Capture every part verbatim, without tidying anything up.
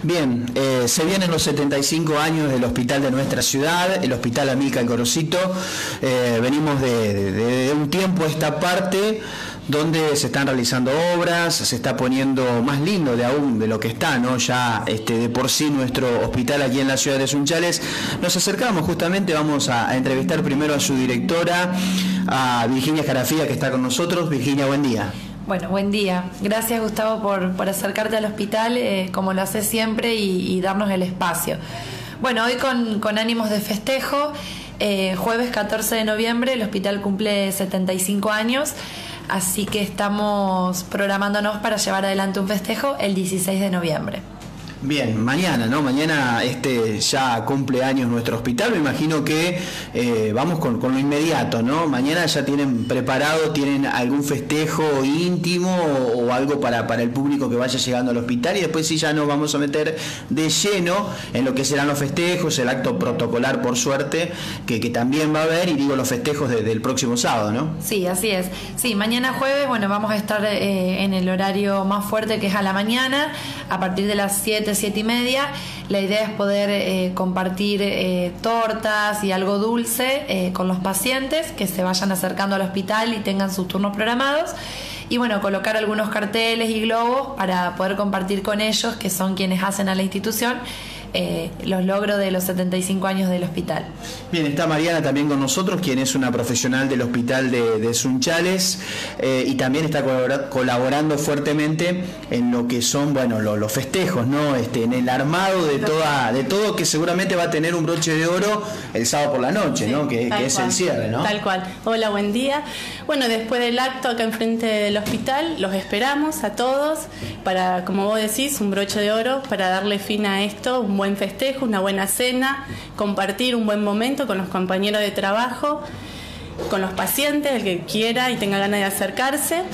Bien, eh, se vienen los setenta y cinco años del hospital de nuestra ciudad, el Hospital Amílcar Gorosito. Eh, venimos de, de, de un tiempo a esta parte donde se están realizando obras, se está poniendo más lindo de aún de lo que está, ¿no? Ya este, de por sí nuestro hospital aquí en la ciudad de Sunchales. Nos acercamos justamente, vamos a, a entrevistar primero a su directora, a Virginia Jarafía, que está con nosotros. Virginia, buen día. Bueno, buen día. Gracias, Gustavo, por, por acercarte al hospital, eh, como lo haces siempre, y, y darnos el espacio. Bueno, hoy con, con ánimos de festejo, eh, jueves catorce de noviembre, el hospital cumple setenta y cinco años, así que estamos programándonos para llevar adelante un festejo el dieciséis de noviembre. Bien, mañana, ¿no? Mañana este ya cumple años nuestro hospital. Me imagino que eh, vamos con, con lo inmediato, ¿no? Mañana ya tienen preparado, tienen algún festejo íntimo o, o algo para, para el público que vaya llegando al hospital, y después sí ya nos vamos a meter de lleno en lo que serán los festejos, el acto protocolar, por suerte, que, que también va a haber, y digo los festejos de, del próximo sábado, ¿no? Sí, así es. Sí, mañana jueves, bueno, vamos a estar eh, en el horario más fuerte, que es a la mañana, a partir de las siete, siete y media. La idea es poder eh, compartir eh, tortas y algo dulce eh, con los pacientes que se vayan acercando al hospital y tengan sus turnos programados, y bueno, colocar algunos carteles y globos para poder compartir con ellos, que son quienes hacen a la institución Eh, los logros de los setenta y cinco años del hospital. Bien, está Mariana también con nosotros, quien es una profesional del hospital de, de Sunchales, eh, y también está colabora, colaborando fuertemente en lo que son, bueno, lo, los festejos, ¿no? Este, en el armado de toda, de todo, que seguramente va a tener un broche de oro el sábado por la noche, sí, ¿no? Que, que es el cierre, ¿no? Tal cual. Hola, buen día. Bueno, después del acto acá enfrente del hospital, los esperamos a todos para, como vos decís, un broche de oro para darle fin a esto, un buen festejo, una buena cena, compartir un buen momento con los compañeros de trabajo, con los pacientes, el que quiera y tenga ganas de acercarse.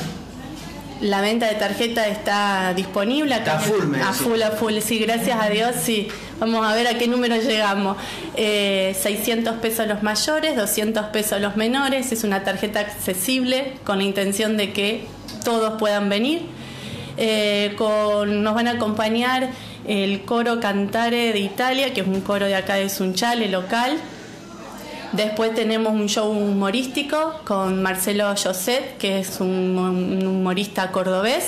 La venta de tarjeta está disponible acá. Está full, me a full, a full, sí, gracias a Dios, sí. Vamos a ver a qué número llegamos. Eh, seiscientos pesos los mayores, doscientos pesos los menores. Es una tarjeta accesible con la intención de que todos puedan venir. Eh, con, nos van a acompañar el coro Cantare de Italia, que es un coro de acá de Sunchales, local. Después tenemos un show humorístico con Marcelo José, que es un, un humorista cordobés.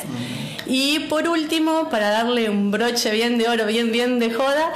Y por último, para darle un broche bien de oro, bien bien de joda,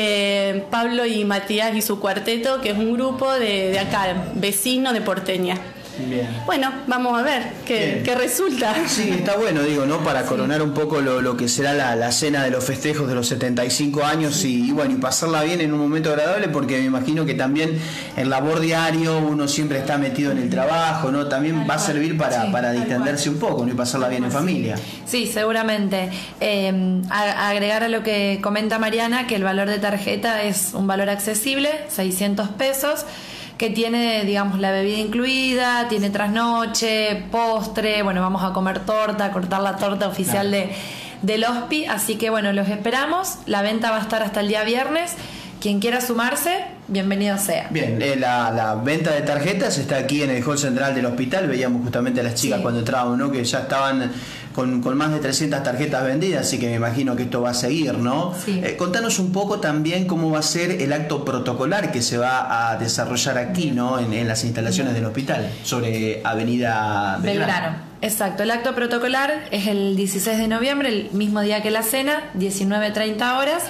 eh, Pablo y Matías y su cuarteto, que es un grupo de, de acá, vecino de Porteña. Bien. Bueno, vamos a ver qué, qué resulta. Sí, está bueno, digo, ¿no? Para coronar sí. un poco lo, lo que será la, la cena de los festejos de los setenta y cinco años, sí. y, y bueno, y pasarla bien en un momento agradable, porque me imagino que también el labor diario uno siempre está metido en el trabajo, ¿no? También tal va cual. a servir para, sí, para distenderse un poco, ¿no? Y pasarla bien en familia. Sí, seguramente. Eh, a, agregar a lo que comenta Mariana, que el valor de tarjeta es un valor accesible, seiscientos pesos, que tiene, digamos, la bebida incluida, tiene trasnoche, postre, bueno, vamos a comer torta, cortar la torta oficial claro. de, del hospi, así que bueno, los esperamos. La venta va a estar hasta el día viernes. Quien quiera sumarse, bienvenido sea. Bien, eh, la, la venta de tarjetas está aquí en el hall central del hospital. Veíamos justamente a las chicas sí. cuando entrábamos, ¿no? Que ya estaban con, con más de trescientas tarjetas vendidas, así que me imagino que esto va a seguir, ¿no? Sí. Eh, contanos un poco también cómo va a ser el acto protocolar que se va a desarrollar aquí, ¿no? En, en las instalaciones del hospital, sobre Avenida Belgrano. Belgrano. Exacto, el acto protocolar es el dieciséis de noviembre, el mismo día que la cena, diecinueve treinta horas.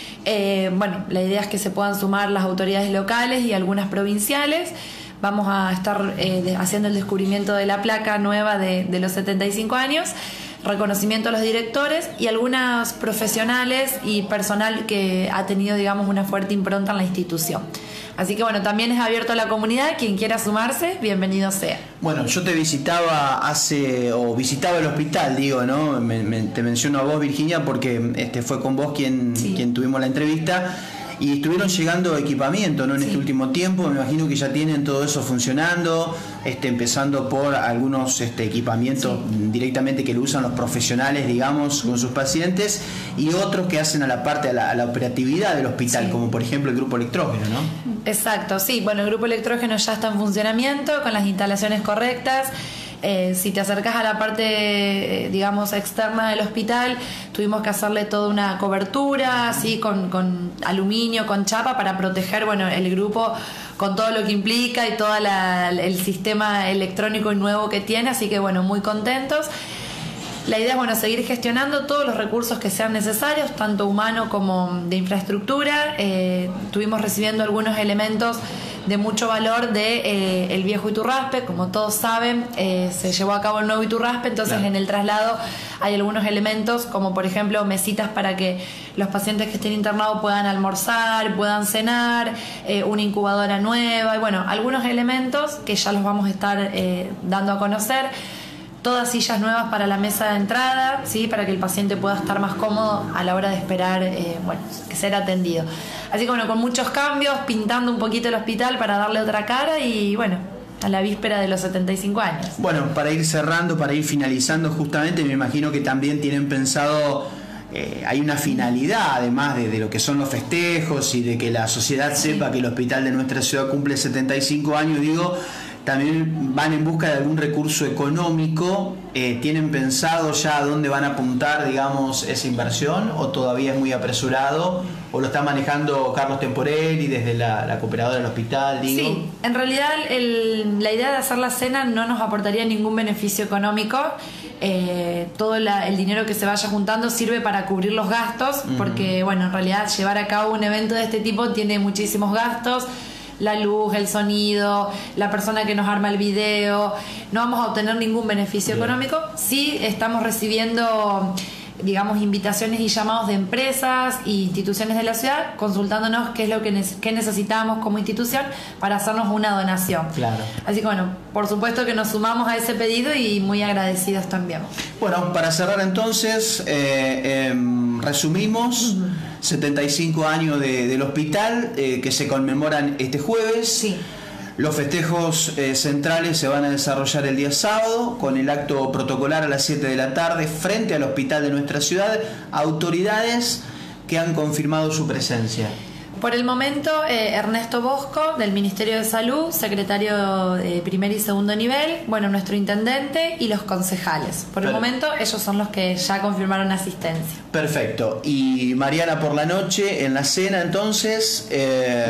Eh, bueno, la idea es que se puedan sumar las autoridades locales y algunas provinciales. Vamos a estar eh, de, haciendo el descubrimiento de la placa nueva de, de los setenta y cinco años, reconocimiento a los directores y algunos profesionales y personal que ha tenido, digamos, una fuerte impronta en la institución. Así que bueno, también es abierto a la comunidad, quien quiera sumarse, bienvenido sea. Bueno, yo te visitaba hace, o visitaba el hospital, digo, ¿no? Me, me, te menciono a vos, Virginia, porque este fue con vos quien, sí. quien tuvimos la entrevista. Y estuvieron llegando equipamiento, ¿no? En sí. este último tiempo, me imagino que ya tienen todo eso funcionando, este, empezando por algunos este, equipamientos sí. directamente que lo usan los profesionales, digamos, con sus pacientes, y otros que hacen a la parte, a la, a la operatividad del hospital, sí. como por ejemplo el grupo electrógeno, ¿no? Exacto, sí, bueno, el grupo electrógeno ya está en funcionamiento, con las instalaciones correctas. Eh, si te acercas a la parte, eh, digamos, externa del hospital, tuvimos que hacerle toda una cobertura, así, con, con aluminio, con chapa, para proteger, bueno, el grupo con todo lo que implica y todo el sistema electrónico nuevo que tiene, así que, bueno, muy contentos. La idea es, bueno, seguir gestionando todos los recursos que sean necesarios, tanto humano como de infraestructura. Eh, estuvimos recibiendo algunos elementos de mucho valor de eh, el viejo Iturraspe. Como todos saben, eh, se llevó a cabo el nuevo Iturraspe, entonces claro, en el traslado hay algunos elementos, como por ejemplo mesitas para que los pacientes que estén internados puedan almorzar, puedan cenar, eh, una incubadora nueva, y bueno, algunos elementos que ya los vamos a estar eh, dando a conocer. Todas sillas nuevas para la mesa de entrada, ¿sí? Para que el paciente pueda estar más cómodo a la hora de esperar, eh, bueno, que ser atendido. Así que bueno, con muchos cambios, pintando un poquito el hospital para darle otra cara y bueno, a la víspera de los setenta y cinco años. Bueno, para ir cerrando, para ir finalizando, justamente me imagino que también tienen pensado, eh, hay una finalidad además de, de lo que son los festejos y de que la sociedad sepa que el hospital de nuestra ciudad cumple setenta y cinco años, digo. También van en busca de algún recurso económico. Eh, ¿Tienen pensado ya a dónde van a apuntar, digamos, esa inversión? ¿O todavía es muy apresurado? ¿O lo está manejando Carlos Temporelli desde la, la cooperadora del hospital? Digo? Sí, en realidad el, la idea de hacer la cena no nos aportaría ningún beneficio económico. Eh, todo la, el dinero que se vaya juntando sirve para cubrir los gastos, uh-huh. porque, bueno, en realidad llevar a cabo un evento de este tipo tiene muchísimos gastos. La luz, el sonido, la persona que nos arma el video, no vamos a obtener ningún beneficio Bien. económico. Sí estamos recibiendo, digamos, invitaciones y llamados de empresas e instituciones de la ciudad consultándonos qué es lo que ne- qué necesitamos como institución para hacernos una donación. Claro. Así que bueno, por supuesto que nos sumamos a ese pedido y muy agradecidos también. Bueno, para cerrar entonces, eh, eh, resumimos. Uh-huh. setenta y cinco años de, del hospital eh, que se conmemoran este jueves. Sí. Los festejos eh, centrales se van a desarrollar el día sábado con el acto protocolar a las siete de la tarde frente al hospital de nuestra ciudad. Autoridades que han confirmado su presencia. Por el momento, eh, Ernesto Bosco, del Ministerio de Salud, secretario de primer y segundo nivel, bueno, nuestro intendente y los concejales. Por el Pero, momento, ellos son los que ya confirmaron asistencia. Perfecto. Y Mariana, por la noche, en la cena, entonces, eh,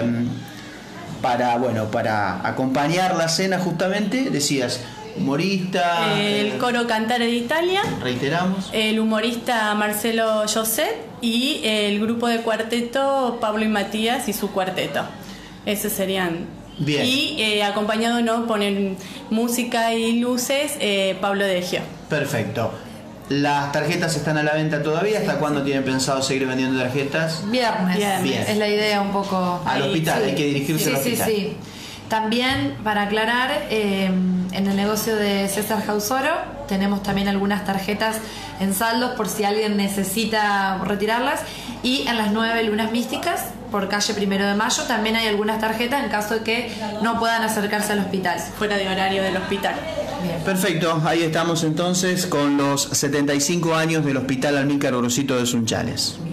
para, bueno, para acompañar la cena justamente, decías... humorista, el eh, coro Cantare d'Italia, reiteramos, el humorista Marcelo José y el grupo de cuarteto Pablo y Matías y su cuarteto. Esos serían. Bien. Y eh, acompañado, ¿no?, ponen música y luces, eh, Pablo Deggio. Perfecto. ¿Las tarjetas están a la venta todavía? ¿Hasta sí, cuándo sí. tienen pensado seguir vendiendo tarjetas? Viernes. Bien. Es la idea un poco. Al ahí, hospital, sí. hay que dirigirse sí, al hospital. Sí, sí. También, para aclarar, eh, en el negocio de César Jausoro tenemos también algunas tarjetas en saldos por si alguien necesita retirarlas. Y en las nueve lunas místicas, por calle Primero de Mayo, también hay algunas tarjetas en caso de que no puedan acercarse al hospital. Fuera de horario del hospital. Bien. Perfecto, ahí estamos entonces con los setenta y cinco años del Hospital Amílcar Orosito de Sunchales.